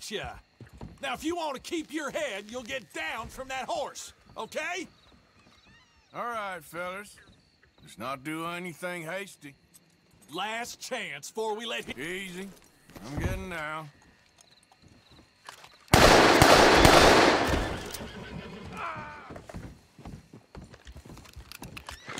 Gotcha. Now, if you want to keep your head, you'll get down from that horse, okay? All right, fellas. Let's not do anything hasty. Last chance before we let him... Easy. I'm getting down.